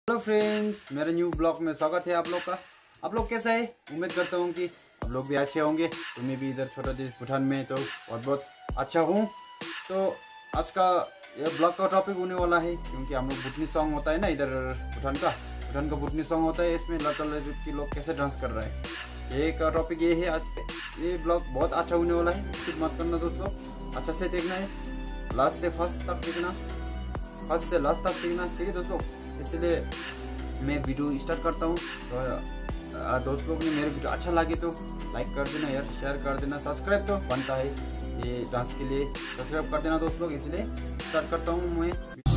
Hello friends, मेरे new blog में स्वागत है आप लोग का। आप लोग कैसे हैं? उम्मीद करता हूँ कि आप लोग भी अच्छे होंगे। तो मैं भी इधर छोटा देश भूटान में तो बहुत अच्छा हूँ। तो आज का ये ब्लॉग का टॉपिक होने वाला है, क्योंकि हम लोग भूटनी सॉन्ग होता है ना इधर भूटान का भूटनी सॉन्ग होता है। इसमें लड़का लड़की लोग कैसे डांस कर रहे हैं, ये का टॉपिक ये है। आज ये ब्लॉग बहुत अच्छा होने वाला है, कुछ मत करना दोस्तों, अच्छा से देखना है, लास्ट से फर्स्ट तक देखना, फर्स्ट से लास्ट तक देखना, ठीक है दोस्तों। इसलिए मैं वीडियो स्टार्ट करता हूँ। तो दोस्त लोग ने मेरे वीडियो अच्छा लगे तो लाइक कर देना यार, शेयर कर देना, सब्सक्राइब तो बनता है ये डांस के लिए, सब्सक्राइब कर देना दोस्त लोग। इसलिए स्टार्ट करता हूँ मैं।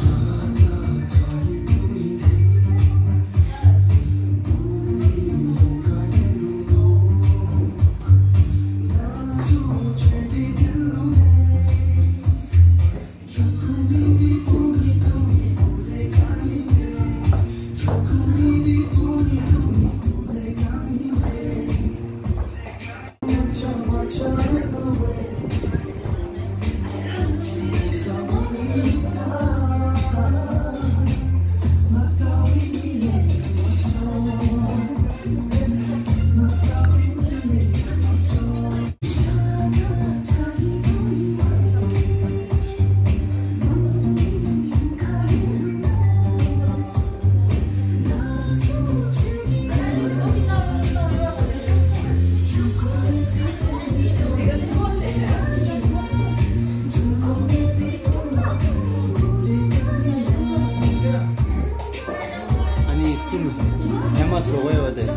Emma 먹어야 돼.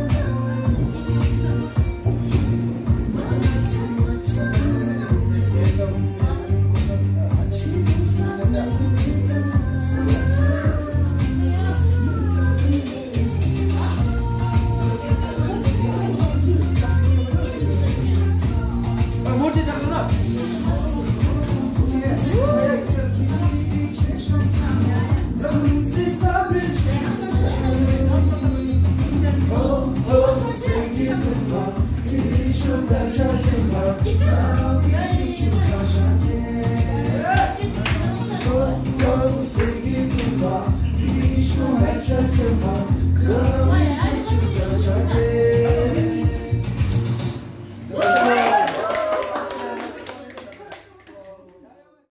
Go,